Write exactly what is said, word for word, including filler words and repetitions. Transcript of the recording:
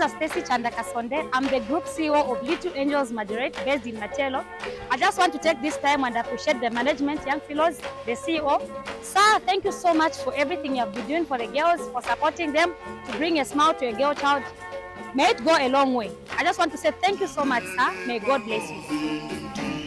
Sponsor Stacy Chandakasonde. I'm the Group C E O of Little Angels Majorate based in Machelo. I just want to take this time and appreciate the management, Young Fellows, the C E O. Sir, thank you so much for everything you have been doing for the girls, for supporting them to bring a smile to a girl child. May it go a long way. I just want to say thank you so much, sir. May God bless you.